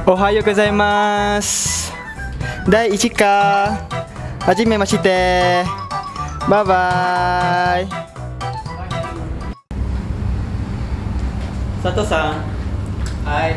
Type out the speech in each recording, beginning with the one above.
おはようございます。第1課はじめまして。バイバイ。佐藤さん。 はい。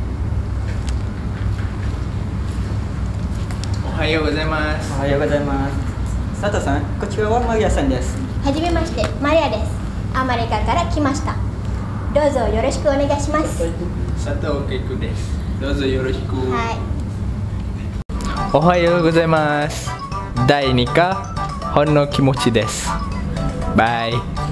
おはようございます。 おはようございます。佐藤さん、こちらはマリアさんです。 はじめまして、マリアです。アメリカから来ました。どうぞよろしくお願いします。 佐藤圭子です。どうぞよろしく。 はい。 おはようございます。第2課、ほんの気持ちです。バイ。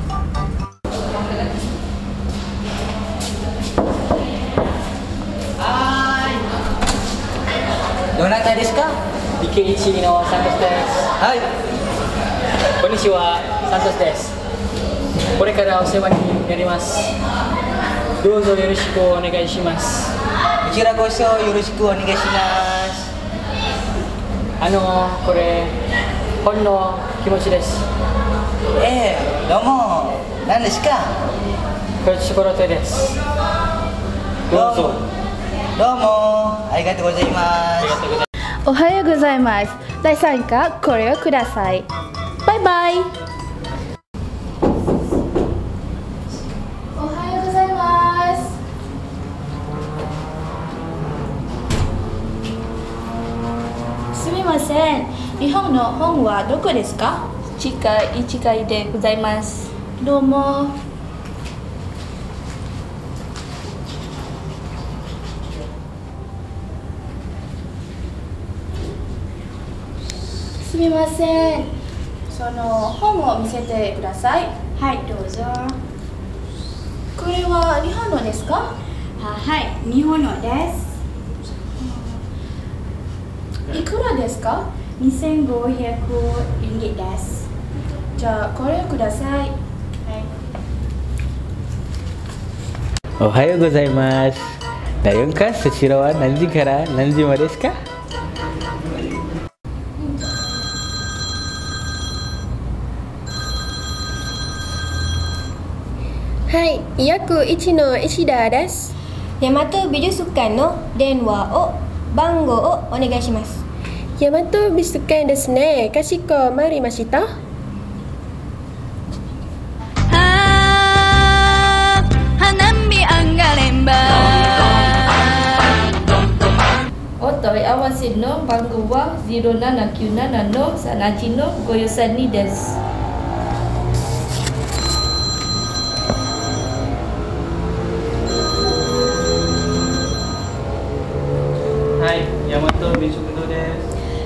どなたですか？理系1のサントスです。はい。こんにちは、サントスです。これからお世話になります。どうぞよろしくお願いします。こちらこそよろしくお願いします。これ、ほんの気持ちです。 どうも、何ですか？ これチョコレートです。どうぞ。 どうも、ありがとうございます。 おはようございます。第3課、これをください。バイバイ。おはようございます。すみません。日本の本はどこですか？地下1階でございます。どうも。すみません。その本を見せてください。はい、どうぞ。これは日本のですか？ はい、日本のです。 いくらですか 2500リンギです。 じゃあこれをください。はい。 おはようございます。Ngayon ka sa Shirawan, nanji kara, nanji mo desu ka? はい、約1の石田です。 大和美術館の電話を番号をお願いします。 大和美術館ですね。かしこまりました。 Hanami ang galemba. Otoy awasin no banggo wa 0797 no sanachi no goyosani desu. はい、大和美術館です。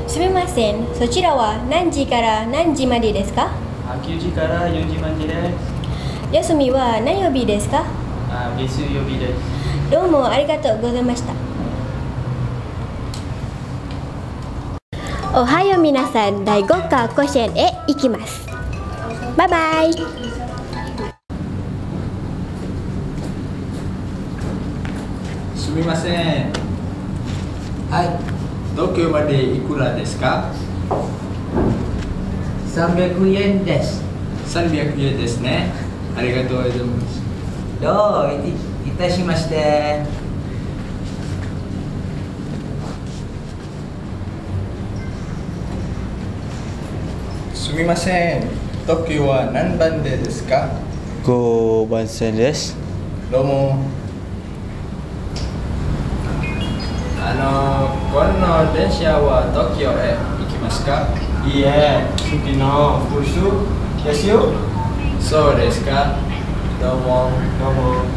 すみません、そちらは何時から何時までですか 9時から4時までです。 休みは何曜日ですか月曜日です。 どうもありがとうございました。おはよう皆さん、第5課甲子園へ行きます。バイバイ。 すみません。はい。東京までいくらですか 300円です。 ？300円ですね。ありがとうございます。 どういたしまして。 すみません。東京は何番でですか 5番線です。 どうも。この電車は東京へ行きますか？ いいえ、次のブスですよ。 そうですか。どうも。 どうも。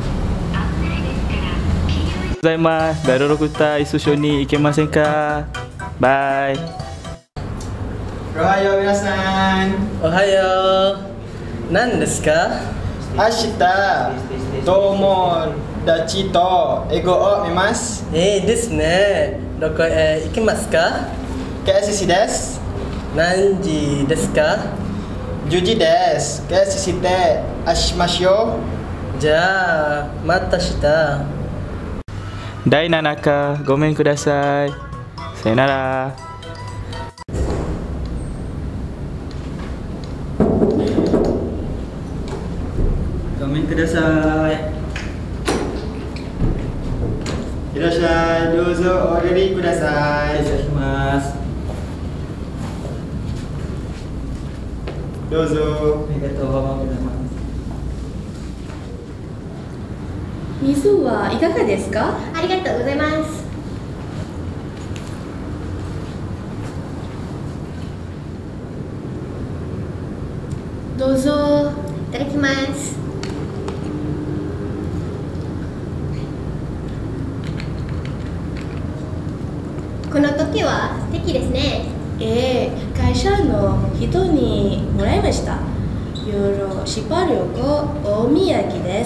ございます。Baru kita一緒に行けませんか？バイ。おはよう皆さん。 おはよう。何ですか？ 明日、友達と英語を見ます。 ですね。どこへ行きますか？ KSC です。 何時ですか 10時です。KSC で会しましょう。じゃあ、また明日。 第7課、ごめんください。さよなら。ごめんください。 いらっしゃい。どうぞお入りください。 失礼します。 どうぞ。 ありがとうございます。 水はいかがですか？ ありがとうございます。 どうぞ。 いただきます。この時は素敵ですね。 会社の人にもらいました。ヨーロシパ旅行お土産です。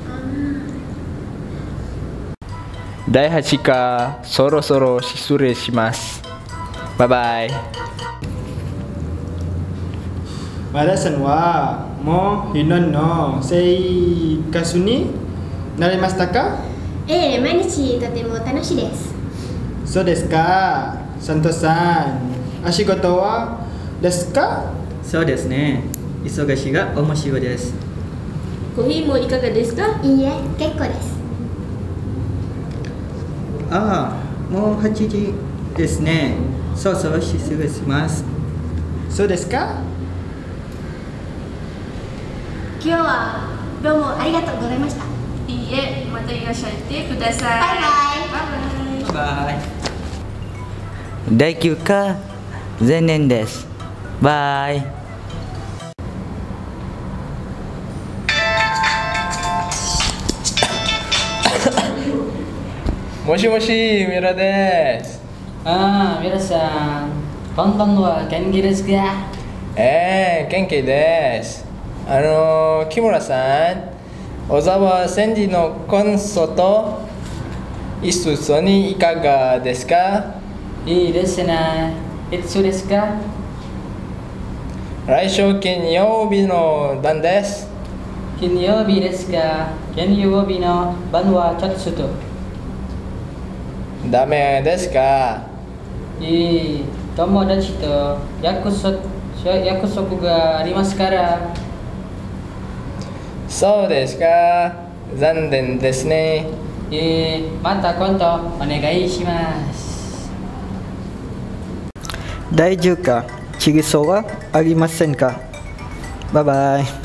第8課そろそろ失礼します。バイバイ。 Madasan wa mo hinon no sei kasuni narimashita ka? 毎日とても楽しいです。 そうですか。サントさん、お仕事はですか？ そうですね。忙しいが面白いです。 コーヒーもいかがですか？ いいえ、結構です。 ああ、もう8時ですね。そろそろ失礼します。 そうですか？ 今日はどうもありがとうございました。 いいえ、またいらっしゃってください。 バイバイ。 バイ。第9課前年です。バイ。 もしもし、ミラです。 皆さん、こんばんは、元気ですか？ 元気です。木村さん、小沢千里のコンサート、一緒にいかがですか？ いいですね。いつですか？ 来週金曜日の晩です。 金曜日ですか？金曜日の晩はちょっとダメですか？ いい、友達と約束がありますから。 そうですか。残念ですね。 また今度お願いします。 第10課チリソーはありませんか？バイバイ。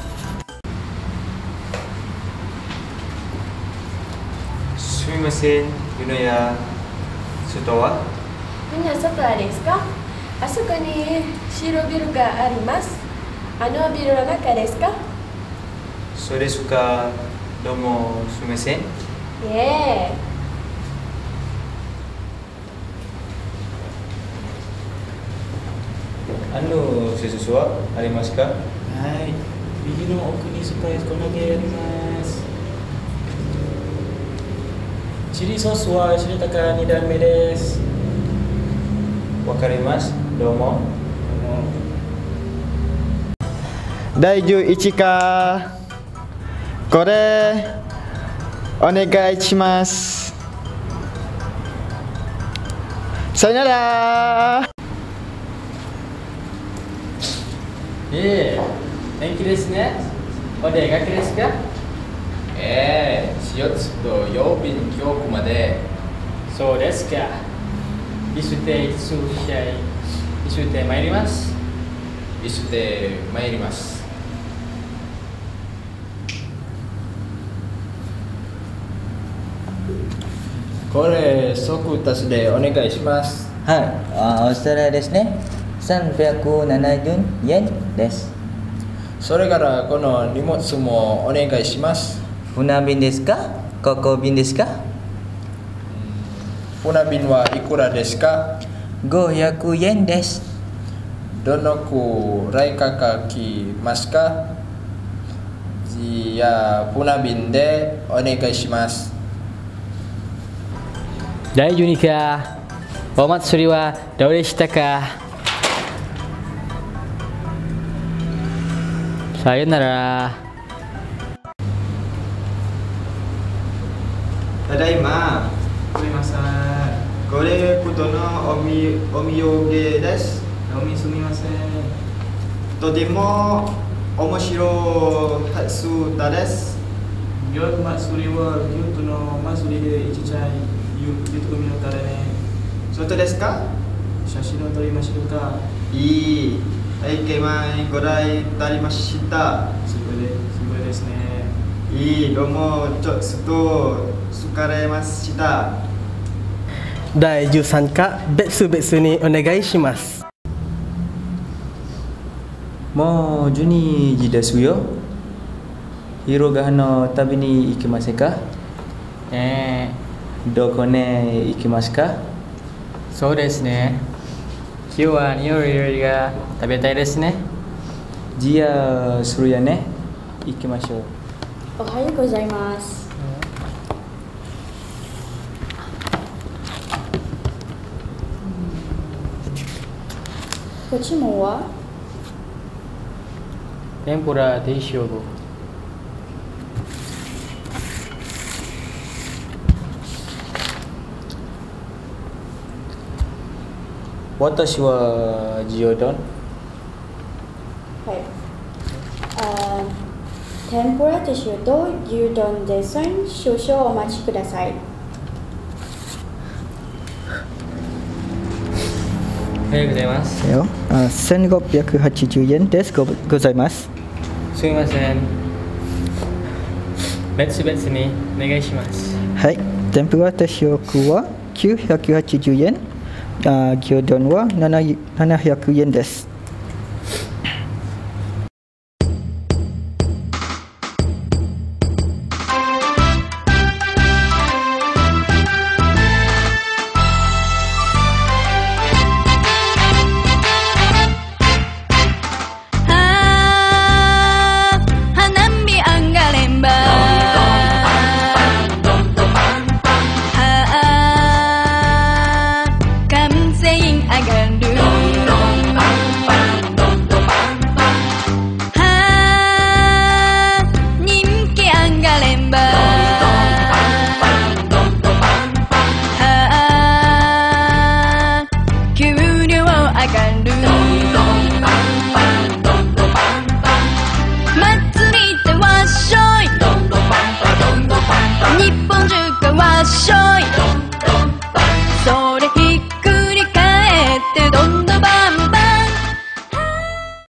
すみません、ユノヤ、外は？ みんな外ですか？あそこに白ビルがあります。あのビルの中ですか？ そうですか。どうもすみません。 いえ。 sesuatuはありますか？ はい。右の奥にスパイス粉があります。チリソースは知りたか2段目です。 わかります。どうも。 第11課これお願いします。さよなら。 元気ですね。お出かけですか？ 4月と曜日に今日まで。 そうですか。一緒で参ります。 一緒で参ります。これ、即達でお願いします。 はい、オーストラリアですね。370円です。 それからこの荷物もお願いします。 船便ですか？航空便ですか？ 船便はいくらですか ？500円です。 どのくらいかかりますか？じゃあ船便でお願いします。 第12課お祭りはどうでしたか？さよなら。 ただいま。 すみません。 これことのお土産です。 すみません。 とても面白い初だです。 今日祭りは京都の祭りで行きたい。 海のタレね。 外ですか？ 写真を撮りましょうか。 いい。はい、ケマイご来いただきました。 すごいですね。 いい、どうも、ちょっと疲れました。 第13課、別々にお願いします。 もう12時ですよ。広ヶの旅に行きませんか？どこに行きますか？ そうですね。今日は日本料理が食べたいですね。 じゃあ、それやね。行きましょう。 おはようございます。ご注文は？ 天ぷら定食。 私は牛丼。 はい。天ぷら定食と牛丼で少々お待ちください。 おはようございます。 1580円です。ございます。 すみません。別々にお願いします。 はい。天ぷら定食は980円。牛丼は700円です。